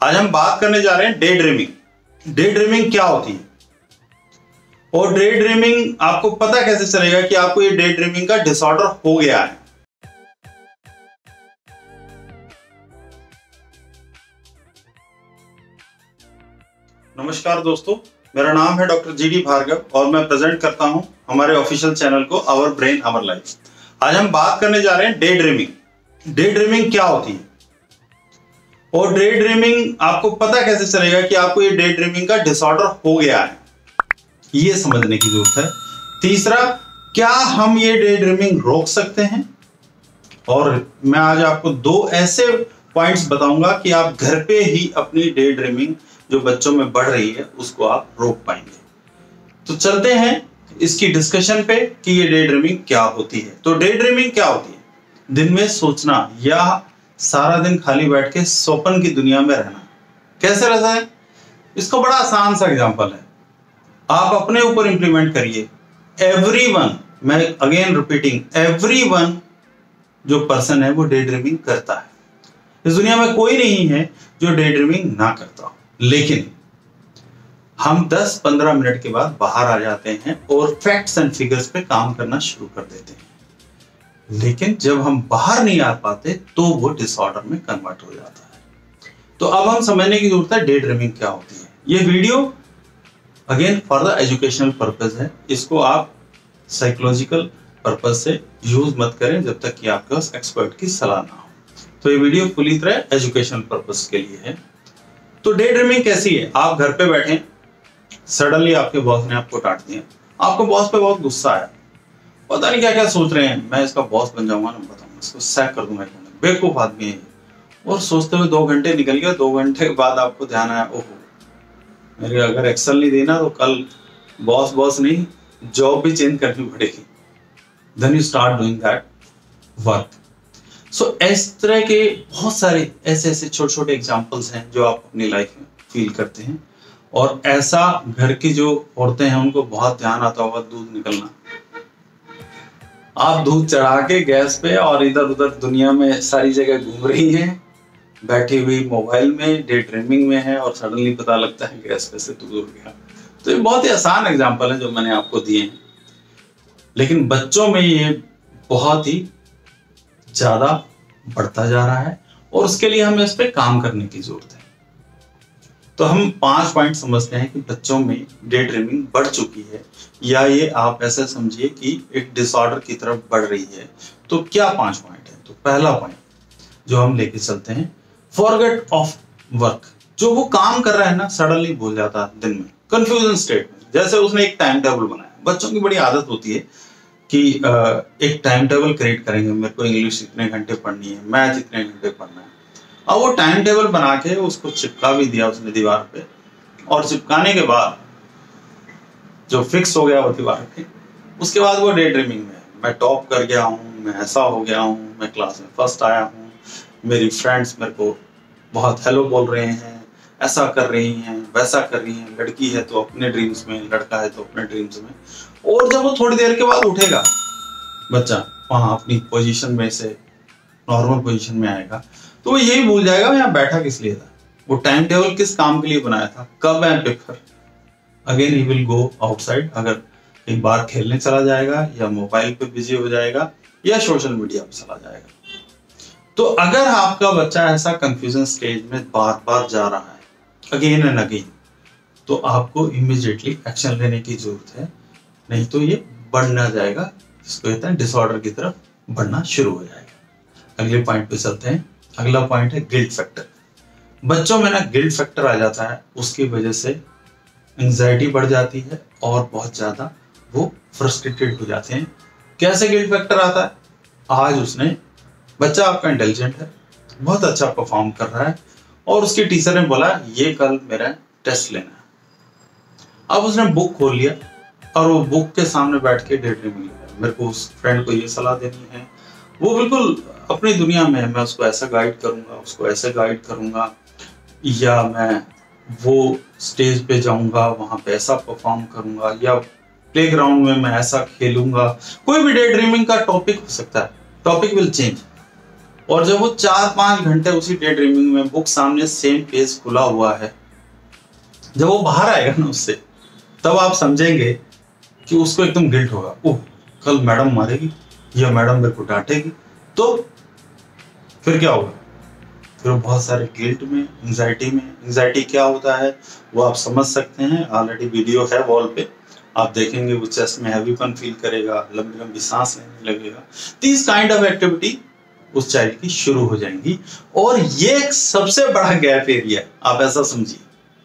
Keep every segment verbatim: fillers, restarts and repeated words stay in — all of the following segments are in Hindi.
आज हम बात करने जा रहे हैं डे ड्रीमिंग। डे ड्रीमिंग क्या होती है और डे ड्रीमिंग आपको पता कैसे चलेगा कि आपको ये डे ड्रीमिंग का डिसऑर्डर हो गया है। नमस्कार दोस्तों, मेरा नाम है डॉक्टर जी डी भार्गव और मैं प्रेजेंट करता हूं हमारे ऑफिशियल चैनल को आवर ब्रेन आवर लाइफ। आज हम बात करने जा रहे हैं डे ड्रीमिंग। डे ड्रीमिंग क्या होती है और डे ड्रीमिंग आपको पता कैसे चलेगा कि आपको ये डे ड्रीमिंग का डिसऑर्डर हो गया है, ये समझने की जरूरत है। तीसरा, क्या हम ये डे ड्रीमिंग रोक सकते हैं? और मैं आज आपको दो ऐसे पॉइंट्स बताऊंगा कि आप घर पे ही अपनी डे ड्रीमिंग जो बच्चों में बढ़ रही है उसको आप रोक पाएंगे। तो चलते हैं इसकी डिस्कशन पे कि ये डे ड्रीमिंग क्या होती है। तो डे ड्रीमिंग क्या होती है? दिन में सोचना या सारा दिन खाली बैठ के स्वप्न की दुनिया में रहना। कैसे रहता है? इसका बड़ा आसान सा एग्जांपल है, आप अपने ऊपर इंप्लीमेंट करिए। एवरीवन, मैं अगेन रिपीटिंग, एवरीवन जो पर्सन है वो डे ड्रीमिंग करता है। इस दुनिया में कोई नहीं है जो डे ड्रीमिंग ना करता हो, लेकिन हम दस पंद्रह मिनट के बाद बाहर आ जाते हैं और फैक्ट्स एंड फिगर्स पे काम करना शुरू कर देते हैं। लेकिन जब हम बाहर नहीं आ पाते तो वो डिसऑर्डर में कन्वर्ट हो जाता है। तो अब हम समझने की जरूरत है डे ड्रीमिंग क्या होती है। ये video again for the educational purpose है, इसको आप साइकोलॉजिकल पर्पस से यूज मत करें जब तक कि आपके पास एक्सपर्ट की सलाह ना हो। तो ये वीडियो पूरी तरह एजुकेशनल पर्पस के लिए है। तो डे ड्रीमिंग कैसी है? आप घर पे बैठे, सडनली आपके बॉस ने आपको डांट दिया, आपको बॉस पे बहुत गुस्सा आया, पता नहीं क्या क्या सोच रहे हैं, मैं इसका बॉस बन जाऊंगा ना, बताऊंगा इसको सैक कर दूंगा, बेवकूफ आदमी है। और सोचते हुए दो घंटे निकल गया। दो घंटे के बाद आपको ध्यान आया, ओहो मेरे अगर एक्सेल नहीं देना तो कल बॉस बॉस नहीं जॉब भी चेंज करनी पड़ेगी। Then you start doing that work. So इस तरह के बहुत सारे ऐसे ऐसे छोटे छोटे एग्जांपल्स हैं जो आप अपनी लाइफ में फील करते हैं। और ऐसा घर की जो औरतें हैं उनको बहुत ध्यान आता होगा दूध निकलना। आप दूध चढ़ा के गैस पे और इधर उधर दुनिया में सारी जगह घूम रही हैं, बैठी हुई मोबाइल में डे ड्रीमिंग में है, और सडनली पता लगता है गैस पे से दूध उड़ गया। तो ये बहुत ही आसान एग्जांपल है जो मैंने आपको दिए हैं, लेकिन बच्चों में ये बहुत ही ज्यादा बढ़ता जा रहा है और उसके लिए हमें इस पे काम करने की जरूरत है। तो हम पांच पॉइंट समझते हैं कि बच्चों में डे ड्रीमिंग बढ़ चुकी है, या ये आप ऐसे समझिए कि एक डिसऑर्डर की तरफ बढ़ रही है। तो क्या पांच पॉइंट है? तो पहला पॉइंट जो हम लेके चलते हैं, फॉरगेट ऑफ वर्क। जो वो काम कर रहा है ना, सडनली भूल जाता है दिन में, कंफ्यूजन स्टेट में। जैसे उसने एक टाइम टेबल बनाया, बच्चों की बड़ी आदत होती है कि एक टाइम टेबल क्रिएट करेंगे, मेरे को इंग्लिश इतने घंटे पढ़नी है, मैथ इतने घंटे पढ़ना है। अब वो टाइम टेबल बना के उसको चिपका भी दिया उसने दीवार पे, और चिपकाने के बाद जो फिक्स हो गया वो दीवार पे, उसके बाद वो डे ड्रीमिंग में, मैं टॉप कर गया हूँ, मैं ऐसा हो गया हूँ, मैं क्लास में फर्स्ट आया हूँ, मेरी फ्रेंड्स मेरे को बहुत हेलो बोल रहे हैं, ऐसा कर रही हैं, वैसा कर रही हैं। लड़की है तो अपने ड्रीम्स में, लड़का है तो अपने ड्रीम्स में। और जब वो थोड़ी देर के बाद उठेगा बच्चा, वहां अपनी पोजीशन में से नॉर्मल पोजीशन में आएगा, तो वो यही भूल जाएगा मैं यहाँ बैठा किस लिए था, वो टाइम टेबल किस काम के लिए बनाया था, कब and paper. Again he will go outside, अगर कहीं बार खेलने चला जाएगा या मोबाइल पे बिजी हो जाएगा या सोशल मीडिया पे चला जाएगा। तो अगर आपका बच्चा ऐसा कंफ्यूजन स्टेज में बार बार जा रहा है अगेन एंड अगेन, तो आपको इमीडिएटली एक्शन लेने की जरूरत है, नहीं तो ये बढ़ना जाएगा, इसको कहते हैं डिसऑर्डर की तरफ बढ़ना शुरू हो जाएगा। अगले पॉइंट पे चलते हैं। अगला पॉइंट है गिल्ट फैक्टर। बच्चों में ना गिल्ट फैक्टर आ जाता है, उसकी वजह से एंजाइटी बढ़ जाती है और बहुत ज्यादा वो फ्रस्ट्रेटेड हो जाते हैं। कैसे गिल्ट फैक्टर आता है? आज उसने, बच्चा आपका इंटेलिजेंट है, बहुत अच्छा परफॉर्म कर रहा है, और उसकी टीचर ने बोला ये कल मेरा टेस्ट लेना है। अब उसने बुक खोल लिया और वो बुक के सामने बैठ के डे ड्रीमिंग लिया, मेरे को उस फ्रेंड को ये सलाह देनी है, वो बिल्कुल अपनी दुनिया में है, मैं उसको ऐसा गाइड करूंगा, उसको ऐसे गाइड करूंगा, या मैं वो स्टेज पे जाऊंगा वहां पे ऐसा परफॉर्म करूंगा, या प्लेग्राउंड में मैं ऐसा खेलूंगा। कोई भी डे ड्रीमिंग का टॉपिक हो सकता है, टॉपिक विल चेंज। और जब वो चार पांच घंटे उसी डे ड्रीमिंग में, बुक सामने सेम पेज खुला हुआ है, जब वो बाहर आएगा ना उससे, तब आप समझेंगे कि उसको एकदम गिल्ट होगा, ओह कल मैडम मारेगी या मैडम मेरे को डांटेगी, तो फिर क्या होगा? फिर वो बहुत सारे गिल्ट में, एंजाइटी में। एंजाइटी क्या होता है वो आप समझ सकते हैं, ऑलरेडी वीडियो है वॉल पे, आप देखेंगे। वो चेस्ट में हैवीपन फील करेगा, लंबी लंबी सांस लेने लगेगा। दिस काइंड ऑफ एक्टिविटी उस चाइल्ड की शुरू हो जाएंगी, और ये एक सबसे बड़ा गैप एरिया है, आप ऐसा समझिए।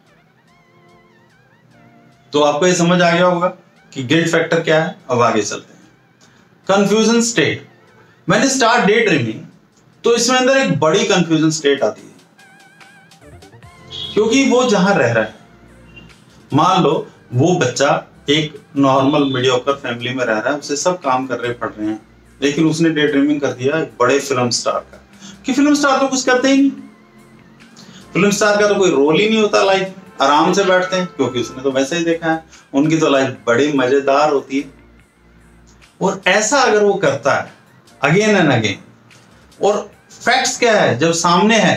तो आपको ये समझ आ गया होगा कि गिल्ट फैक्टर क्या है। अब आगे चलते हैं। कंफ्यूजन स्टेट, मैंने स्टार्ट डे ड्रीमिंग, तो इसमें अंदर एक बड़ी कंफ्यूजन स्टेट आती है, क्योंकि वो जहां रह रहा है, मान लो वो बच्चा एक नॉर्मल मीडियोकर फैमिली में रह रहा है, उसे सब काम कर रहे पढ़ रहे हैं, लेकिन उसने डे ड्रीमिंग कर दिया एक बड़े फिल्म स्टार का, कि फिल्म स्टार तो कुछ करते ही नहीं, फिल्म स्टार का तो कोई रोल ही नहीं होता लाइफ में, आराम से बैठते हैं, क्योंकि उसने तो वैसे ही देखा है, उनकी तो लाइफ बड़ी मजेदार होती है। और ऐसा अगर वो करता है अगेन एंड अगेन, और फैक्ट्स क्या है जब सामने है,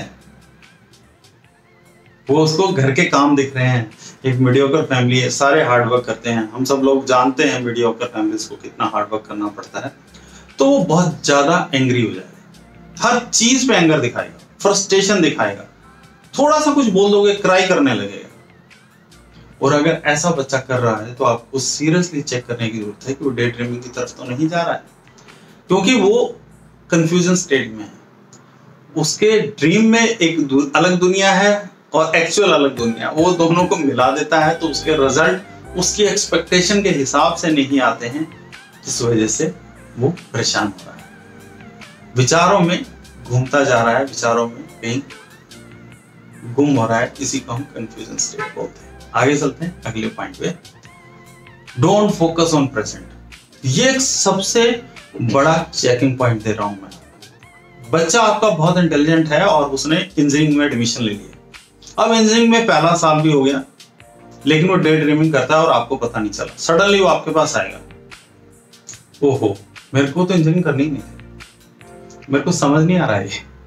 वो उसको घर के काम दिख रहे हैं, एक मीडियोकर फैमिली है, सारे हार्डवर्क करते हैं, हम सब लोग जानते हैं मीडियोकर फैमिलीज को कितना हार्डवर्क करना पड़ता है, तो वो बहुत ज्यादा एंग्री हो जाएगा, हर चीज पे एंगर दिखाएगा, फ्रस्ट्रेशन दिखाएगा, थोड़ा सा कुछ बोल दोगे क्राई करने लगेगा। और अगर ऐसा बच्चा कर रहा है तो आपको सीरियसली चेक करने की जरूरत है कि वो डे ड्रीमिंग की तरफ तो नहीं जा रहा है, क्योंकि वो कंफ्यूजन स्टेट में है। उसके ड्रीम में एक अलग दुनिया है और एक्चुअल अलग दुनिया, वो दोनों को मिला देता है, तो उसके रिजल्ट उसकी एक्सपेक्टेशन के हिसाब से नहीं आते हैं, जिस वजह से वो परेशान हो रहा है, विचारों में घूमता जा रहा है, विचारों में कहीं गुम हो रहा है, इसी को हम कंफ्यूजन स्टेट बोलते हैं। आगे चलते हैं अगले पॉइंट पे, डोंट फोकस ऑन प्रेजेंट। ये एक सबसे बड़ा चेकिंग पॉइंट दे रहा हूं मैं। बच्चा आपका बहुत इंटेलिजेंट है और उसने इंजीनियरिंग में एडमिशन ले लिया, अब इंजीनियरिंग में पहला साल भी हो गया, लेकिन वो डे ड्रीमिंग करता है और आपको पता नहीं चला, सडनली वो आपके पास आएगा, ओहो मेरे को तो इंजीनियरिंग करनी ही नहीं थी, मेरे को समझ नहीं आ रहा है।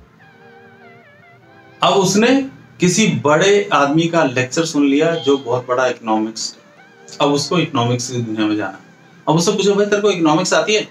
अब उसने किसी बड़े आदमी का लेक्चर सुन लिया जो बहुत बड़ा इकोनॉमिक्स, अब उसको इकोनॉमिक्स की दुनिया में जाना, अब उससे पूछो भाई तेरे को इकोनॉमिक्स आती है?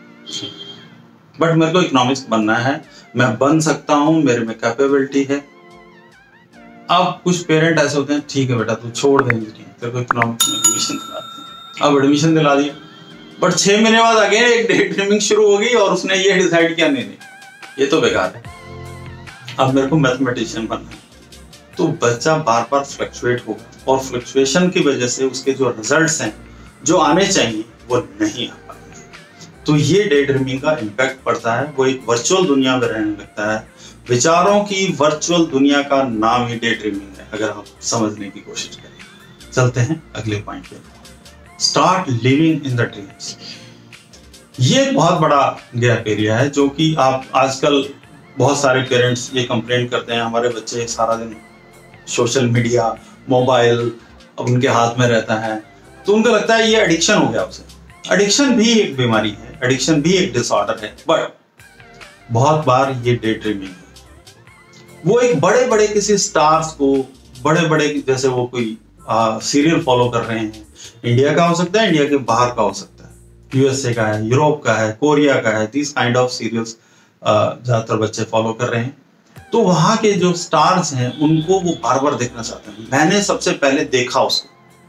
बट मेरे को इकोनॉमिक्स बनना है, मैं बन सकता हूं, मेरे में कैपेबिलिटी है। अब कुछ पेरेंट ऐसे होते हैं, ठीक है बेटा तू छोड़ दे इंजीनियरिंग, तेरे को इकोनॉमिक्स में एडमिशन दिलाते हैं। अब एडमिशन दिला दिया, बट छह महीने बाद आगे एक डे ड्रीमिंग शुरू हो गई और उसने ये डिसाइड किया नहीं नहीं ये तो बेकार है, अब मेरे को मैथमेटिशियन बनना है। तो बच्चा बार बार फ्लक्चुएट होगा और फ्लक्चुएशन की वजह से उसके जो रिजल्ट्स हैं जो आने चाहिए वो नहीं आ पाएंगे। तो ये डे ड्रीमिंग का इम्पैक्ट पड़ता है, वो एक वर्चुअल दुनिया में रहने लगता है। विचारों की वर्चुअल दुनिया का नाम ही डे ड्रीमिंग है, अगर आप समझने की कोशिश करें। चलते हैं अगले पॉइंट पे, start living in the dreams. ये बहुत बड़ा गैप एरिया है, जो कि आप आजकल बहुत सारे पेरेंट्स ये कंप्लेंट करते हैं, हमारे बच्चे सारा दिन सोशल मीडिया, मोबाइल अब उनके हाथ में रहता है, तो उनको लगता है ये एडिक्शन हो गया उसे। एडिक्शन भी एक बीमारी है, एडिक्शन भी एक डिसऑर्डर है, बट बहुत बार ये डे ड्रीमिंग है। वो एक बड़े बड़े किसी स्टार्स को, बड़े बड़े जैसे वो कोई सीरियल फॉलो कर रहे हैं, इंडिया का हो सकता है, इंडिया के बाहर का हो सकता है, यूएसए का है, यूरोप का है, कोरिया का है, दिस काइंड ऑफ सीरियल्स ज्यादातर बच्चे फॉलो कर रहे हैं। तो वहां के जो स्टार्स हैं उनको वो बार बार देखना चाहते हैं। मैंने सबसे पहले देखा उसको,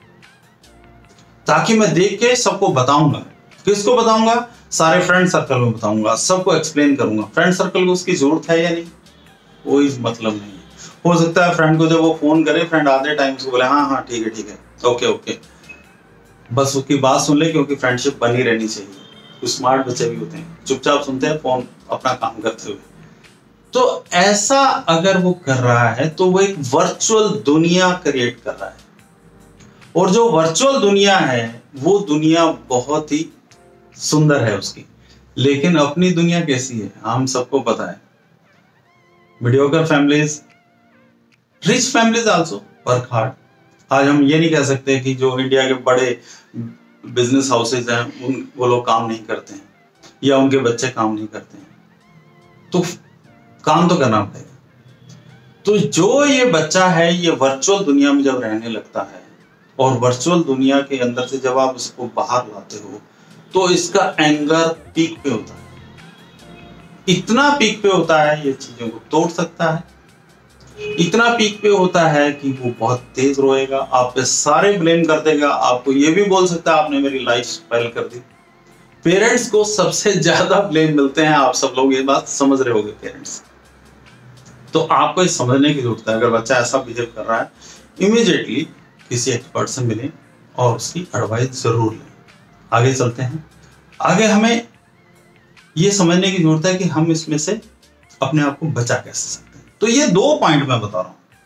ताकि मैं देख के सबको बताऊंगा। किसको बताऊंगा? सारे फ्रेंड सर्कल में बताऊंगा, सबको एक्सप्लेन करूंगा। फ्रेंड सर्कल को उसकी जरूरत है या नहीं, कोई मतलब नहीं है। हो सकता है फ्रेंड को जब वो फोन करे, फ्रेंड आधे टाइम से बोले हाँ हाँ ठीक है ठीक है ओके ओके, बस उसकी बात सुन ले, क्योंकि फ्रेंडशिप बनी रहनी चाहिए। कुछ स्मार्ट बच्चे भी होते हैं, चुपचाप सुनते हैं, फोन अपना काम करते हुए। तो ऐसा अगर वो कर रहा है तो वो एक वर्चुअल दुनिया क्रिएट कर रहा है, और जो वर्चुअल दुनिया है वो दुनिया बहुत ही सुंदर है उसकी, लेकिन अपनी दुनिया कैसी है हम सबको पता है। Mediocre families, rich families also work hard. आज हम ये नहीं कह सकते कि जो इंडिया के बड़े बिजनेस हाउसेज हैं उन वो लोग काम नहीं करते हैं या उनके बच्चे काम नहीं करते हैं। तो काम तो करना पड़ेगा। तो जो ये बच्चा है ये वर्चुअल दुनिया में जब रहने लगता है और वर्चुअल दुनिया के अंदर से जब आप इसको बाहर लाते हो तो इसका एंगर पीक पे होता है, इतना पीक पे होता है ये चीजों को तोड़ सकता है, इतना पीक पे होता है कि वो बहुत तेज रोएगा, आप पे सारे ब्लेम कर देगा, आपको ये भी बोल सकता है आपने मेरी लाइफ स्पॉइल कर दी। पेरेंट्स को सबसे ज्यादा ब्लेम मिलते हैं, आप सब लोग ये बात समझ रहे होंगे पेरेंट्स। तो आपको ये समझने की जरूरत है, अगर बच्चा ऐसा बिहेव कर रहा है इमीडिएटली किसी एक्सपर्ट से मिलें और उसकी एडवाइस जरूर लें। आगे चलते हैं। आगे हमें ये समझने की जरूरत है कि हम इसमें से अपने आप को बचा कैसे सकते हैं। तो ये दो पॉइंट मैं बता रहा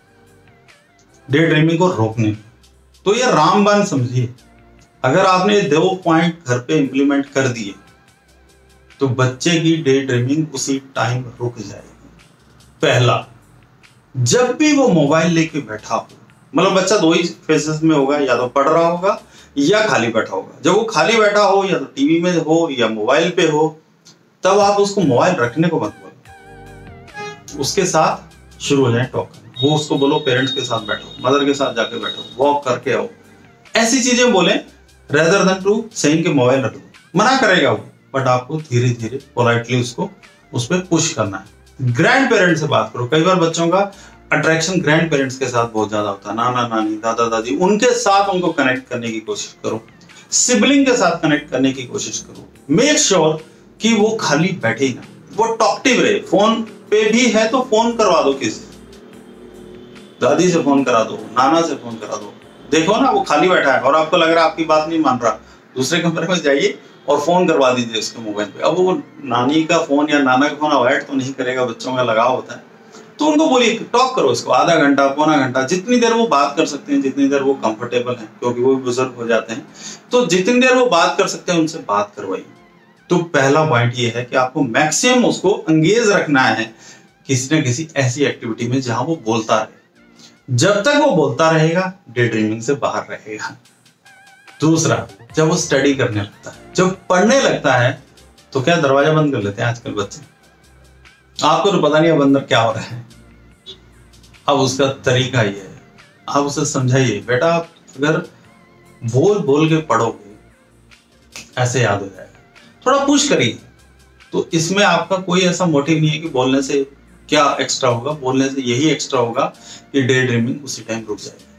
हूं डे ड्रीमिंग को रोकने। तो ये रामबाण समझिए, अगर आपने दो पॉइंट घर पे इंप्लीमेंट कर दिए तो बच्चे की डे ड्रीमिंग उसी टाइम रुक जाएगी। पहला, जब भी वो मोबाइल लेके बैठा हो, मतलब बच्चा दो ही फेजेस में होगा, या तो पढ़ रहा होगा या खाली बैठा होगा। जब वो खाली बैठा हो या तो टीवी में हो या मोबाइल पे हो, तब आप उसको मोबाइल रखने को मत बोलो, उसके साथ शुरू हो जाए टॉक करना। वो उसको बोलो पेरेंट्स के साथ बैठो, मदर के साथ जाके बैठो, वॉक करके आओ, ऐसी चीजें बोले रेदर देन टू सेइंग के मोबाइल रख दो। मना करेगा वो, बट आपको धीरे धीरे पोलाइटली उसको उस पर पुश करना है। ग्रैंड पेरेंट्स से बात करो। कई बार बच्चों का अट्रैक्शन ग्रैंड पेरेंट्स के साथ बहुत ज्यादा होता है, नाना नानी दादा दादी, उनके साथ उनको कनेक्ट करने की कोशिश करो, सिबलिंग के साथ कनेक्ट करने की कोशिश करो। मेक श्योर कि वो खाली बैठे ही ना, वो टॉकटिव रहे। फोन पे भी है तो फोन करवा दो, किसी दादी से फोन करा दो, नाना से फोन करा दो। देखो ना वो खाली बैठा है और आपको लग रहा है आपकी बात नहीं मान रहा, दूसरे कमरे में जाइए और फोन करवा दीजिए उसके मोबाइल पे। अब वो नानी का फोन या नाना का फोन अवॉइड तो नहीं करेगा, बच्चों का लगाव होता है, तो उनको बोलिए टॉक करो इसको आधा घंटा पौना घंटा, जितनी देर वो बात कर सकते हैं, जितनी देर वो कंफर्टेबल हैं, क्योंकि वो भी बुजुर्ग हो जाते हैं, तो जितनी देर वो बात कर सकते हैं उनसे बात करवाइए। तो पहला पॉइंट ये है कि आपको मैक्सिमम उसको एंगेज रखना है किसी न किसी ऐसी एक्टिविटी में जहां वो बोलता रहे। जब तक वो बोलता रहेगा डे ड्रीमिंग से बाहर रहेगा। दूसरा, जब वो स्टडी करने लगता है, जब पढ़ने लगता है, तो क्या दरवाजा बंद कर लेते हैं आजकल बच्चे, आपको तो पता नहीं अब अंदर क्या हो रहा है। अब उसका तरीका ये है, आप उसे समझाइए, बेटा आप अगर बोल बोल के पढ़ोगे ऐसे याद हो जाएगा, थोड़ा पुश करिए। तो इसमें आपका कोई ऐसा मोटिव नहीं है कि बोलने से क्या एक्स्ट्रा होगा, बोलने से यही एक्स्ट्रा होगा कि डे ड्रीमिंग उसी टाइम रुक जाएगी।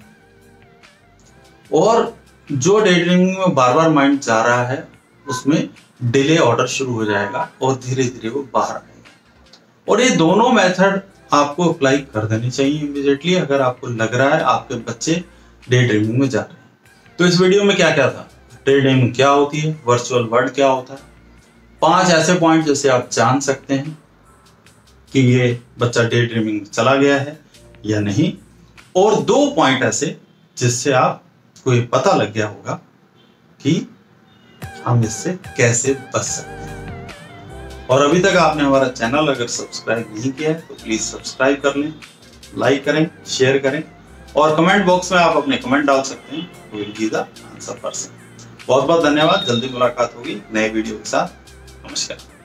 और जो डे ड्रीमिंग में बार बार माइंड जा रहा है उसमें डिले ऑर्डर शुरू हो जाएगा और धीरे धीरे वो बाहर आएगा। और ये दोनों मेथड आपको अप्लाई कर देनी चाहिए इमीडिएटली, अगर आपको लग रहा है आपके बच्चे डे ड्रीमिंग में जा रहे हैं। तो इस वीडियो में क्या क्या था, डे ड्रीमिंग क्या होती है, वर्चुअल वर्ल्ड क्या होता है, पांच ऐसे पॉइंट जैसे आप जान सकते हैं कि ये बच्चा डे ड्रीमिंग में चला गया है या नहीं, और दो पॉइंट ऐसे जिससे आपको ये पता लग गया होगा कि हम इससे कैसे बच सकते हैं। और अभी तक आपने हमारा चैनल अगर सब्सक्राइब नहीं किया है तो प्लीज सब्सक्राइब कर लें, लाइक करें, शेयर करें, और कमेंट बॉक्स में आप अपने कमेंट डाल सकते हैं, we will give the answer person. बहुत बहुत धन्यवाद, जल्दी मुलाकात होगी नए वीडियो के साथ। नमस्कार।